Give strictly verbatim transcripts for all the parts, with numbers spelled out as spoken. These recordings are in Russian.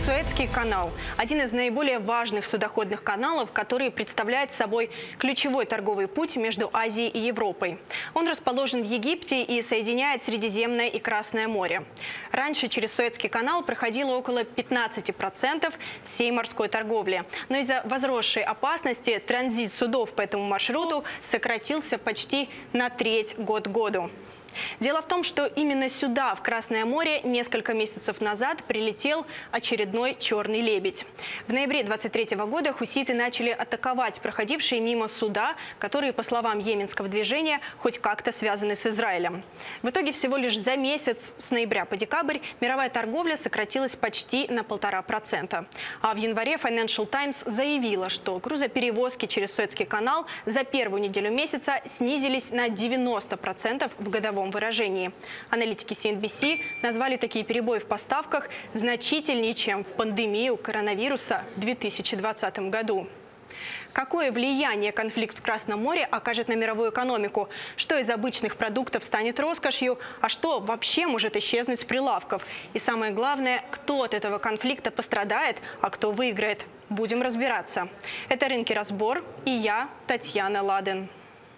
Суэцкий канал – один из наиболее важных судоходных каналов, который представляет собой ключевой торговый путь между Азией и Европой. Он расположен в Египте и соединяет Средиземное и Красное море. Раньше через Суэцкий канал проходило около пятнадцати процентов всей морской торговли. Но из-за возросшей опасности транзит судов по этому маршруту сократился почти на треть год к году. Дело в том, что именно сюда, в Красное море, несколько месяцев назад прилетел очередной черный лебедь. В ноябре две тысячи двадцать третьего года хуситы начали атаковать проходившие мимо суда, которые, по словам йеменского движения, хоть как-то связаны с Израилем. В итоге всего лишь за месяц, с ноября по декабрь, мировая торговля сократилась почти на полтора процента. А в январе Financial Times заявила, что грузоперевозки через Суэцкий канал за первую неделю месяца снизились на девяносто процентов в годовом выражении. Аналитики си эн би си назвали такие перебои в поставках значительнее, чем в пандемию коронавируса в две тысячи двадцатом году. Какое влияние конфликт в Красном море окажет на мировую экономику? Что из обычных продуктов станет роскошью? А что вообще может исчезнуть с прилавков? И самое главное, кто от этого конфликта пострадает, а кто выиграет? Будем разбираться. Это «Рынки. Разбор» и я, Татьяна Ладен.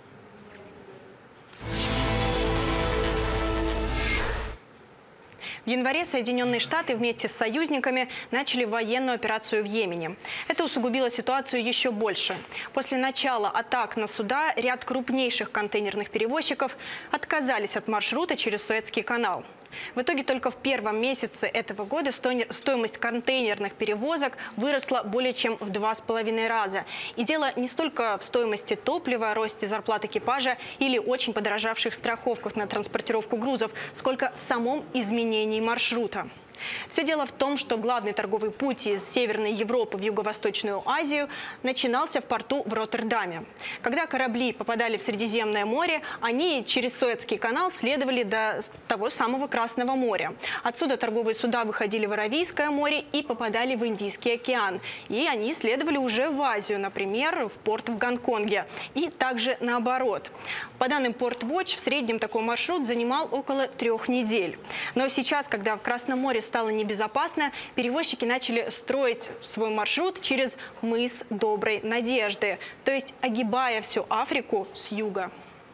В январе Соединенные Штаты вместе с союзниками начали военную операцию в Йемене. Это усугубило ситуацию еще больше. После начала атак на суда ряд крупнейших контейнерных перевозчиков отказались от маршрута через Суэцкий канал. В итоге только в первом месяце этого года стоимость контейнерных перевозок выросла более чем в два с половиной раза. И дело не столько в стоимости топлива, росте зарплат экипажа или очень подорожавших страховках на транспортировку грузов, сколько в самом изменении маршрута. Все дело в том, что главный торговый путь из Северной Европы в Юго-Восточную Азию начинался в порту в Роттердаме. Когда корабли попадали в Средиземное море, они через Суэцкий канал следовали до того самого Красного моря. Отсюда торговые суда выходили в Аравийское море и попадали в Индийский океан. И они следовали уже в Азию, например, в порт в Гонконге. И также наоборот. По данным Port Watch, в среднем такой маршрут занимал около трех недель. Но сейчас, когда в Красном море стало небезопасно, перевозчики начали строить свой маршрут через мыс Доброй Надежды, то есть огибая всю Африку с юга.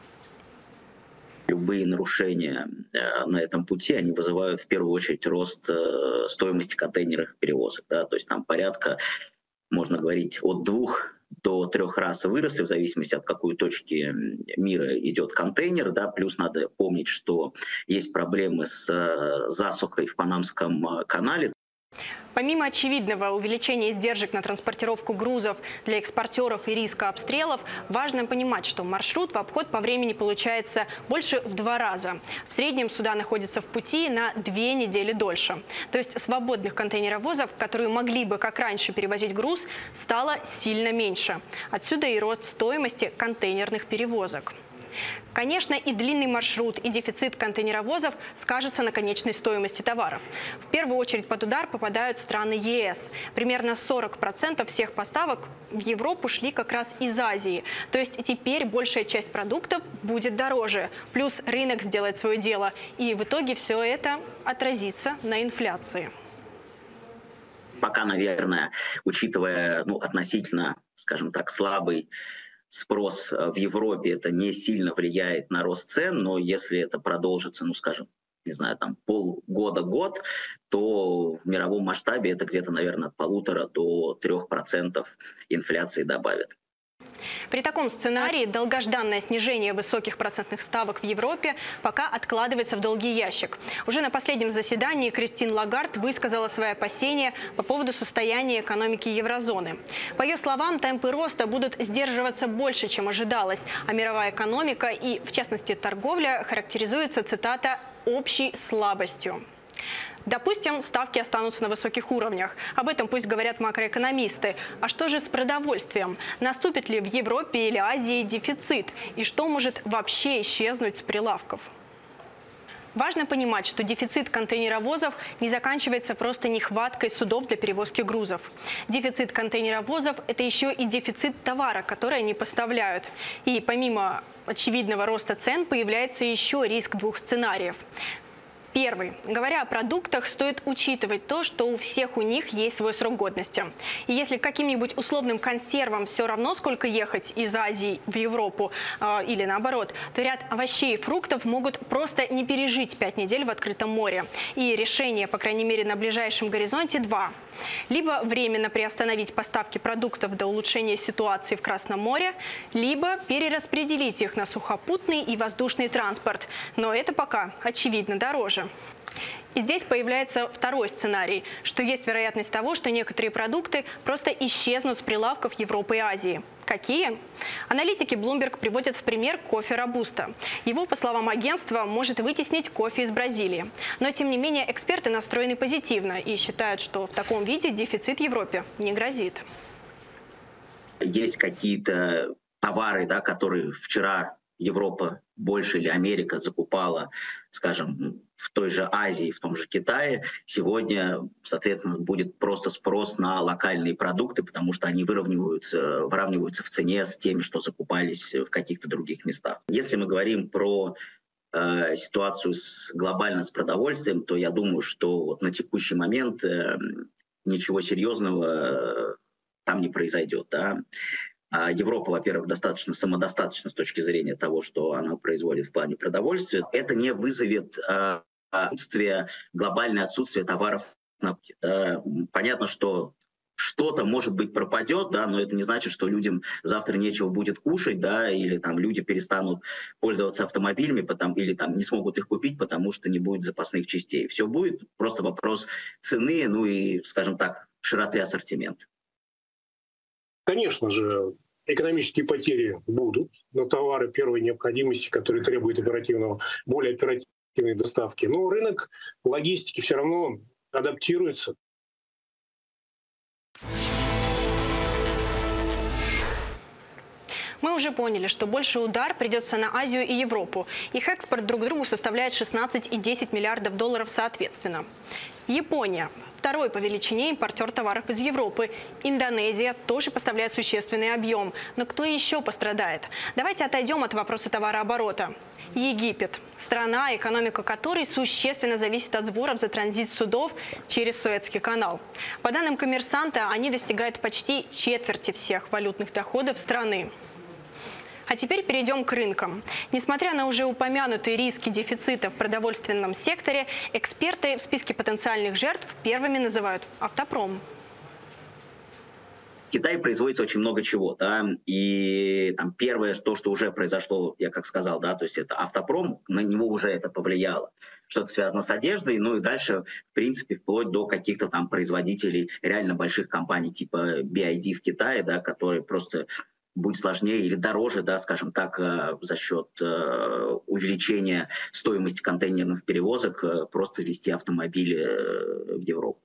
Любые нарушения на этом пути, они вызывают в первую очередь рост стоимости контейнерных перевозок. Да? То есть там порядка, можно говорить, от двух до трех раз выросли, в зависимости от какой точки мира идет контейнер. Да? Плюс надо помнить, что есть проблемы с засухой в Панамском канале. Помимо очевидного увеличения издержек на транспортировку грузов для экспортеров и риска обстрелов, важно понимать, что маршрут в обход по времени получается больше в два раза. В среднем суда находятся в пути на две недели дольше. То есть свободных контейнеровозов, которые могли бы, как раньше, перевозить груз, стало сильно меньше. Отсюда и рост стоимости контейнерных перевозок. Конечно, и длинный маршрут, и дефицит контейнеровозов скажутся на конечной стоимости товаров. В первую очередь под удар попадают страны е эс. Примерно сорок процентов всех поставок в Европу шли как раз из Азии. То есть теперь большая часть продуктов будет дороже. Плюс рынок сделает свое дело. И в итоге все это отразится на инфляции. Пока, наверное, учитывая ну, относительно, скажем так, слабый спрос в Европе, это не сильно влияет на рост цен, но если это продолжится, ну, скажем, не знаю, там полгода-год, то в мировом масштабе это где-то, наверное, от полутора до трех процентов инфляции добавит. При таком сценарии долгожданное снижение высоких процентных ставок в Европе пока откладывается в долгий ящик. Уже на последнем заседании Кристин Лагард высказала свои опасения по поводу состояния экономики еврозоны. По ее словам, темпы роста будут сдерживаться больше, чем ожидалось, а мировая экономика и, в частности, торговля характеризуется, цитата, «общей слабостью». Допустим, ставки останутся на высоких уровнях. Об этом пусть говорят макроэкономисты. А что же с продовольствием? Наступит ли в Европе или Азии дефицит? И что может вообще исчезнуть с прилавков? Важно понимать, что дефицит контейнеровозов не заканчивается просто нехваткой судов для перевозки грузов. Дефицит контейнеровозов – это еще и дефицит товара, который они поставляют. И помимо очевидного роста цен появляется еще риск двух сценариев. Первый. Говоря о продуктах, стоит учитывать то, что у всех у них есть свой срок годности. И если каким-нибудь условным консервам все равно, сколько ехать из Азии в Европу э, или наоборот, то ряд овощей и фруктов могут просто не пережить пять недель в открытом море. И решение, по крайней мере, на ближайшем горизонте два. Либо временно приостановить поставки продуктов до улучшения ситуации в Красном море, либо перераспределить их на сухопутный и воздушный транспорт. Но это пока, очевидно, дороже. И здесь появляется второй сценарий, что есть вероятность того, что некоторые продукты просто исчезнут с прилавков Европы и Азии. Какие? Аналитики Bloomberg приводят в пример кофе робуста. Его, по словам агентства, может вытеснить кофе из Бразилии. Но, тем не менее, эксперты настроены позитивно и считают, что в таком виде дефицит Европе не грозит. Есть какие-то товары, да, которые вчера Европа больше или Америка закупала, скажем, в той же Азии, в том же Китае. Сегодня, соответственно, будет просто спрос на локальные продукты, потому что они выравниваются, выравниваются в цене с теми, что закупались в каких-то других местах. Если мы говорим про э, ситуацию с, глобально с продовольствием, то я думаю, что вот на текущий момент э, ничего серьезного э, там не произойдет. Да? Европа, во-первых, достаточно самодостаточна с точки зрения того, что она производит в плане продовольствия. Это не вызовет э, отсутствие, глобальное отсутствие товаров. Да. Понятно, что что-то, может быть, пропадет, да, но это не значит, что людям завтра нечего будет кушать, да, или там люди перестанут пользоваться автомобилями, потому, или там не смогут их купить, потому что не будет запасных частей. Все будет, просто вопрос цены, ну и, скажем так, широты ассортимента. Конечно же, экономические потери будут на товары первой необходимости, которые требуют оперативного, более оперативной доставки. Но рынок логистики все равно адаптируется. Мы уже поняли, что больший удар придется на Азию и Европу. Их экспорт друг к другу составляет шестнадцать и десять миллиардов долларов соответственно. Япония – второй по величине импортер товаров из Европы. Индонезия тоже поставляет существенный объем. Но кто еще пострадает? Давайте отойдем от вопроса товарооборота. Египет – страна, экономика которой существенно зависит от сборов за транзит судов через Суэцкий канал. По данным «Коммерсанта», они достигают почти четверти всех валютных доходов страны. А теперь перейдем к рынкам. Несмотря на уже упомянутые риски дефицита в продовольственном секторе, эксперты в списке потенциальных жертв первыми называют автопром. В Китае производится очень много чего, да, и там первое, то, что уже произошло, я как сказал, да, то есть это автопром, на него уже это повлияло. Что-то связано с одеждой, ну и дальше, в принципе, вплоть до каких-то там производителей реально больших компаний типа би ай ди в Китае, да, которые просто будет сложнее или дороже, да, скажем так, за счет э, увеличения стоимости контейнерных перевозок э, просто везти автомобили э, в Европу.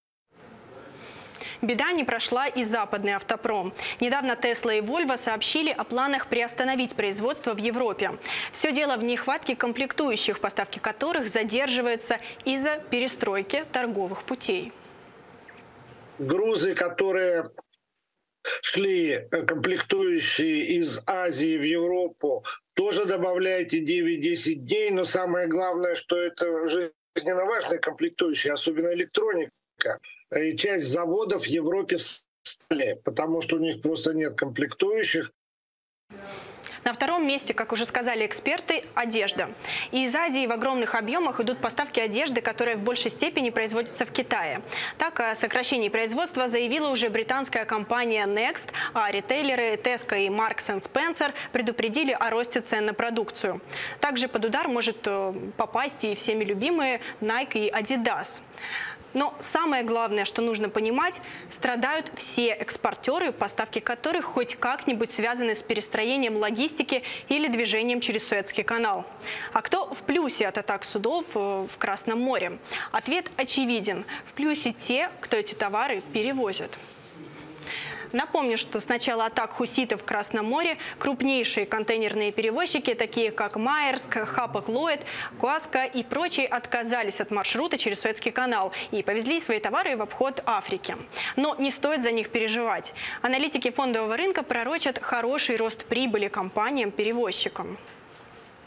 Беда не прошла и западный автопром. Недавно Tesla и Volvo сообщили о планах приостановить производство в Европе. Все дело в нехватке комплектующих, поставки которых задерживаются из-за перестройки торговых путей. Грузы, которые шли комплектующие из Азии в Европу, тоже добавляйте девять-десять дней, но самое главное, что это жизненно важные комплектующие, особенно электроника. И часть заводов в Европе встали, потому что у них просто нет комплектующих. На втором месте, как уже сказали эксперты, одежда. И из Азии в огромных объемах идут поставки одежды, которая в большей степени производится в Китае. Так, о сокращении производства заявила уже британская компания Next, а ритейлеры Tesco и Marks энд Spencer предупредили о росте цен на продукцию. Также под удар может попасть и всеми любимые Nike и Adidas. Но самое главное, что нужно понимать, страдают все экспортеры, поставки которых хоть как-нибудь связаны с перестроением логистики или движением через Суэцкий канал. А кто в плюсе от атак судов в Красном море? Ответ очевиден. В плюсе те, кто эти товары перевозит. Напомню, что с начала атак хуситов в Красном море крупнейшие контейнерные перевозчики, такие как Майерск, Хапаг-Ллойд, Куаска и прочие, отказались от маршрута через Суэцкий канал и повезли свои товары в обход Африки. Но не стоит за них переживать. Аналитики фондового рынка пророчат хороший рост прибыли компаниям-перевозчикам.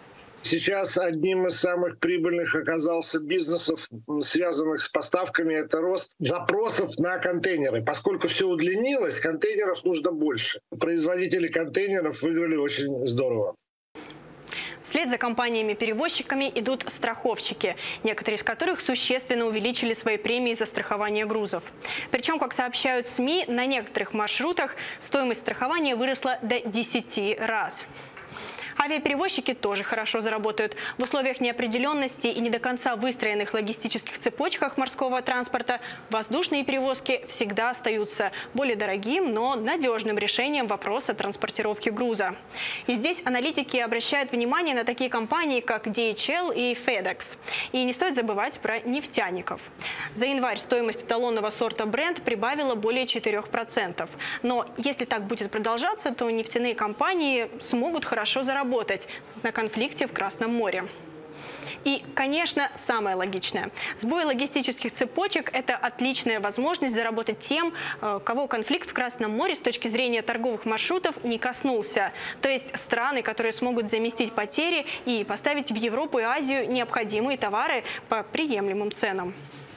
Сейчас одним из самых прибыльных оказался бизнесов, связанных с поставками, это рост запросов на контейнеры. Поскольку все удлинилось, контейнеров нужно больше. Производители контейнеров выиграли очень здорово. Вслед за компаниями-перевозчиками идут страховщики, некоторые из которых существенно увеличили свои премии за страхование грузов. Причем, как сообщают СМИ, на некоторых маршрутах стоимость страхования выросла до десяти раз. Авиаперевозчики тоже хорошо заработают. В условиях неопределенности и не до конца выстроенных логистических цепочках морского транспорта воздушные перевозки всегда остаются более дорогим, но надежным решением вопроса транспортировки груза. И здесь аналитики обращают внимание на такие компании, как ди эйч эл и FedEx. И не стоит забывать про нефтяников. За январь стоимость эталонного сорта Brent прибавила более четырёх процентов. Но если так будет продолжаться, то нефтяные компании смогут хорошо заработать на конфликте в Красном море. И, конечно, самое логичное. Сбой логистических цепочек – это отличная возможность заработать тем, кого конфликт в Красном море с точки зрения торговых маршрутов не коснулся. То есть страны, которые смогут заместить потери и поставить в Европу и Азию необходимые товары по приемлемым ценам.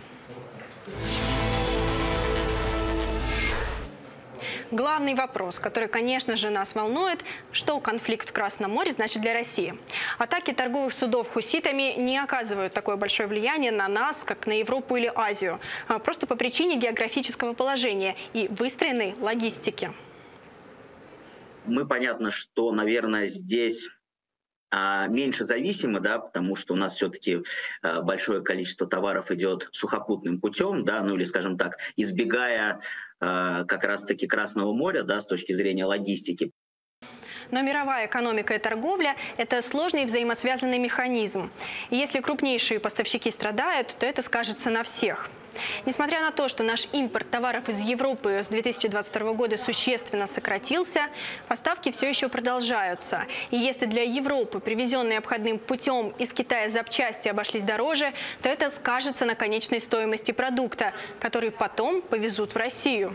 Главный вопрос, который, конечно же, нас волнует, что конфликт в Красном море значит для России. Атаки торговых судов хуситами не оказывают такое большое влияние на нас, как на Европу или Азию, просто по причине географического положения и выстроенной логистики. Мы, понятно, что, наверное, здесь меньше зависимы, да, потому что у нас все-таки большое количество товаров идет сухопутным путем, да, ну или, скажем так, избегая как раз-таки Красного моря, да, с точки зрения логистики. Но мировая экономика и торговля – это сложный взаимосвязанный механизм. И если крупнейшие поставщики страдают, то это скажется на всех. Несмотря на то, что наш импорт товаров из Европы с две тысячи двадцать второго года существенно сократился, поставки все еще продолжаются. И если для Европы привезенные обходным путем из Китая запчасти обошлись дороже, то это скажется на конечной стоимости продукта, который потом повезут в Россию.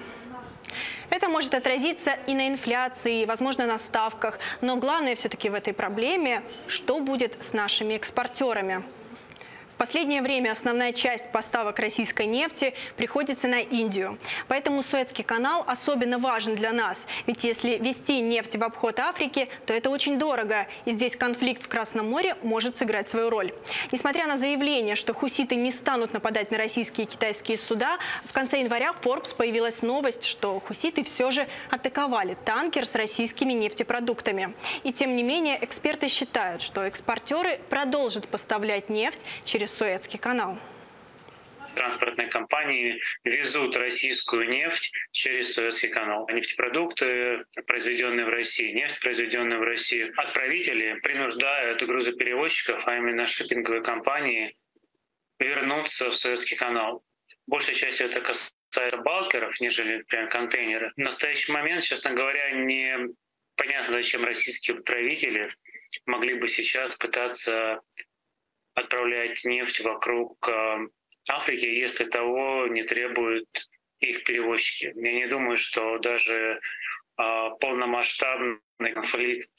Это может отразиться и на инфляции, и, возможно, на ставках. Но главное все-таки в этой проблеме, что будет с нашими экспортерами. В последнее время основная часть поставок российской нефти приходится на Индию. Поэтому Суэцкий канал особенно важен для нас. Ведь если везти нефть в обход Африки, то это очень дорого. И здесь конфликт в Красном море может сыграть свою роль. Несмотря на заявление, что хуситы не станут нападать на российские и китайские суда, в конце января в Forbes появилась новость, что хуситы все же атаковали танкер с российскими нефтепродуктами. И тем не менее эксперты считают, что экспортеры продолжат поставлять нефть через Суэцкий канал. Транспортные компании везут российскую нефть через Суэцкий канал. Нефтепродукты, произведенные в России, нефть, произведенная в России. Отправители принуждают грузоперевозчиков, а именно шиппинговые компании, вернуться в Суэцкий канал. Большей частью это касается балкеров, нежели, например, контейнеры. В настоящий момент, честно говоря, не понятно, зачем российские отправители могли бы сейчас пытаться отправлять нефть вокруг Африки, если того не требуют их перевозчики. Я не думаю, что даже полномасштабный конфликт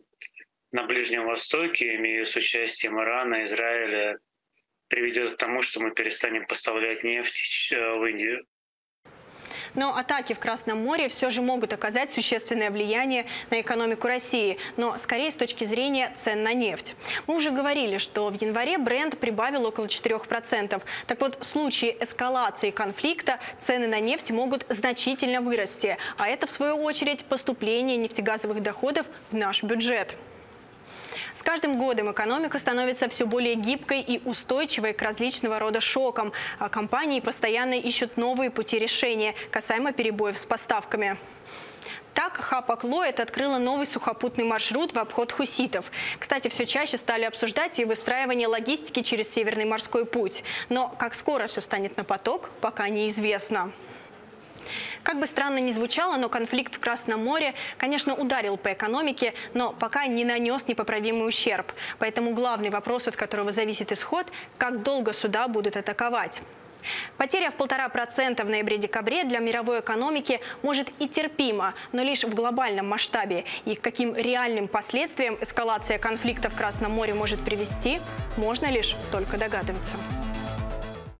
на Ближнем Востоке, имея с участием Ирана, Израиля, приведет к тому, что мы перестанем поставлять нефть в Индию. Но атаки в Красном море все же могут оказать существенное влияние на экономику России, но скорее с точки зрения цен на нефть. Мы уже говорили, что в январе Brent прибавил около четырёх процентов. Так вот, в случае эскалации конфликта цены на нефть могут значительно вырасти, а это, в свою очередь, поступление нефтегазовых доходов в наш бюджет. С каждым годом экономика становится все более гибкой и устойчивой к различного рода шокам, а компании постоянно ищут новые пути решения касаемо перебоев с поставками. Так, Хапаг-Ллойд открыла новый сухопутный маршрут в обход хуситов. Кстати, все чаще стали обсуждать и выстраивание логистики через Северный морской путь. Но как скоро все встанет на поток, пока неизвестно. Как бы странно ни звучало, но конфликт в Красном море, конечно, ударил по экономике, но пока не нанес непоправимый ущерб. Поэтому главный вопрос, от которого зависит исход – как долго суда будут атаковать. Потеря в полтора процента в ноябре-декабре для мировой экономики может и терпимо, но лишь в глобальном масштабе. И к каким реальным последствиям эскалация конфликта в Красном море может привести, можно лишь только догадываться.